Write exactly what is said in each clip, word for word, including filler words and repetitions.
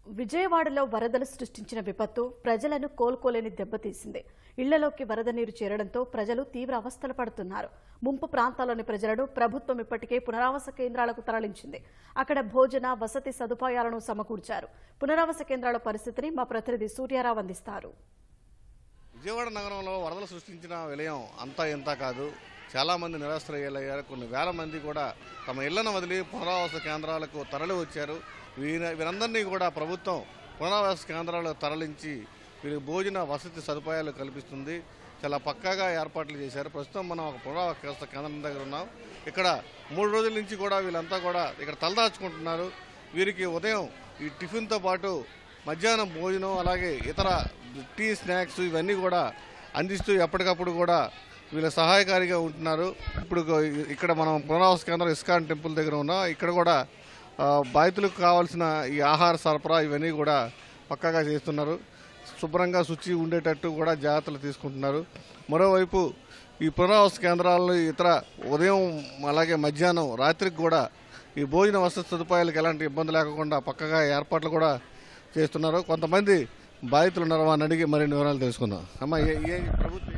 విజయవాడలో వరదలు సృష్టించిన విపత్తు ప్రజలను కోలుకోలేని దెబ్బతీసింది. ఇళ్లలోకి వరద నీరు చేరడంతో ప్రజలు తీవ్ర అవస్థలు పడుతున్నారు. ముంపు ప్రాంతాల్లోని ప్రజలను ప్రభుత్వం ఇప్పటికే పునరావాస కేంద్రాలకు తరలించింది. అక్కడ భోజన వసతి సదుపాయాలను సమకూర్చారు. పునరావాస కేంద్రాల పరిస్థితిని మా ప్రతినిధి సూర్యారావు అందిస్తారు. విజయవాడ నగరంలో వరదలు సృష్టించిన విలయం అంతా ఇంత కాదు. చాలా మంది నిరాశ్రయ్యారు. కొన్ని వేల మంది కూడా తమ ఇళ్లను వదిలి పునరావాస కేంద్రాలకు తరలి వచ్చారు. వీరి వీరందరినీ కూడా ప్రభుత్వం పునరావాస కేంద్రాలకు తరలించి వీరికి భోజన వసతి సదుపాయాలు కల్పిస్తుంది. చాలా పక్కాగా ఏర్పాట్లు చేశారు. ప్రస్తుతం మనం ఒక పునరావాస కేంద్రం దగ్గర ఉన్నాం. ఇక్కడ మూడు రోజుల నుంచి కూడా వీళ్ళంతా కూడా ఇక్కడ తలదాచుకుంటున్నారు. వీరికి ఉదయం ఈ టిఫిన్తో పాటు మధ్యాహ్నం భోజనం అలాగే ఇతర టీ స్నాక్స్ ఇవన్నీ కూడా అందిస్తూ ఎప్పటికప్పుడు కూడా వీళ్ళ సహాయకారిగా ఉంటున్నారు. ఇప్పుడు ఇక్కడ మనం పునరావాస కేంద్రం ఇస్కాన్ టెంపుల్ దగ్గర ఉన్నాం. ఇక్కడ కూడా బాధితులకు కావాల్సిన ఈ ఆహార సరఫరా ఇవన్నీ కూడా పక్కాగా చేస్తున్నారు. శుభ్రంగా శుచి ఉండేటట్టు కూడా జాగ్రత్తలు తీసుకుంటున్నారు. మరోవైపు ఈ పునరావాస కేంద్రాల్లో ఇతర ఉదయం అలాగే మధ్యాహ్నం రాత్రికి కూడా ఈ భోజన వసతి సదుపాయాలకు ఎలాంటి ఇబ్బంది లేకుండా పక్కగా ఏర్పాట్లు కూడా చేస్తున్నారు. కొంతమంది బాధితులు ఉన్నారు. వారిని అడిగి మరిన్ని వివరాలు తెలుసుకుందాం. అమ్మ, ఏ ప్రభుత్వం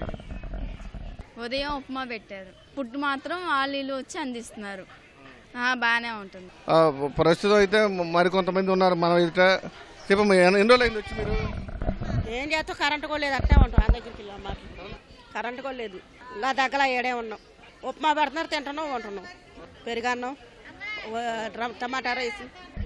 ఉదయం ఉప్మా పెట్టారు. ఫుడ్ మాత్రం వాళ్ళు వచ్చి అందిస్తున్నారు. బాగానే ఉంటుంది. ప్రస్తుతం అయితే మరి కొంతమంది ఉన్నారు. మనం అయితే చెప్పమ్మా, ఎన్ని రోజులు అయింది వచ్చి మీరు? ఏం చేస్తాం, కరెంటు కూడా లేదు. అట్టే ఉంటాం. ఆ దగ్గరికి వెళ్ళాం. మాకు కరెంటు కూడా లేదు. ఇలా దగ్గర ఏడే ఉన్నాం. ఉప్మా పెడుతున్నారు, తింటున్నాం, ఉంటున్నాం. పెరుగన్నం, టమాటా రైస్.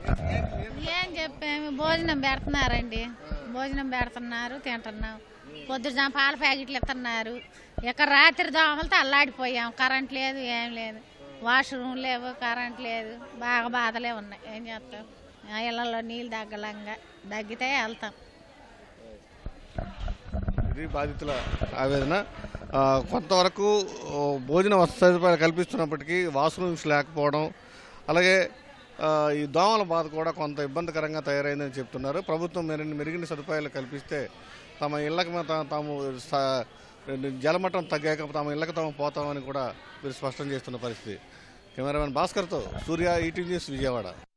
ఏం చెప్పాము, భోజనం పెడుతున్నారండి. భోజనం పెడుతున్నారు, తింటున్నాం. పొద్దున పాల ప్యాకెట్లు ఇస్తున్నారు. ఇక్కడ రాత్రి దోమలతో అల్లాడిపోయాం. కరెంట్ లేదు, ఏం లేదు. వాష్రూమ్ లేవు, కరెంట్ లేదు. బాగా బాధలే ఉన్నాయి. ఏం చేస్తాం, ఇళ్లలో నీళ్ళు దగ్గలంగా దగ్గితే వెళ్తాం. ఇది బాధితుల ఆవేదన. కొంతవరకు భోజన వసతి సదుపాయాలు కల్పిస్తున్నప్పటికీ వాష్రూమ్స్ లేకపోవడం అలాగే ఈ దోమల బాధ కూడా కొంత ఇబ్బందికరంగా తయారైందని చెప్తున్నారు. ప్రభుత్వం మెరుగిన మెరుగిన సదుపాయాలు కల్పిస్తే తమ ఇళ్లకు తాము జలమట్టం తగ్గాక తమ ఇళ్లకు తాము పోతామని కూడా మీరు స్పష్టం చేస్తున్న పరిస్థితి. కెమెరామెన్ భాస్కర్తో సూర్య, ఈటీవీ న్యూస్, విజయవాడ.